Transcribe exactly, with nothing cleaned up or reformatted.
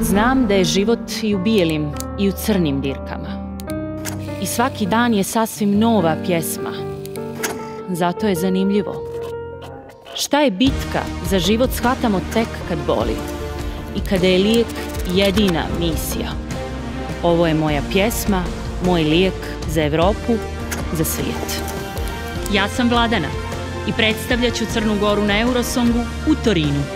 Znam da je život i u bijelim i u crnim dirkama. I svaki dan je sasvim nova pjesma. Zato je zanimljivo. Šta je bitka za život shvatamo tek kad boli. I kada je lijek jedina misija. Ovo je moja pjesma, moj lijek za Evropu, za svijet. Ja sam Vladana i predstavljat ću Crnu Goru na Eurosongu u Torinu.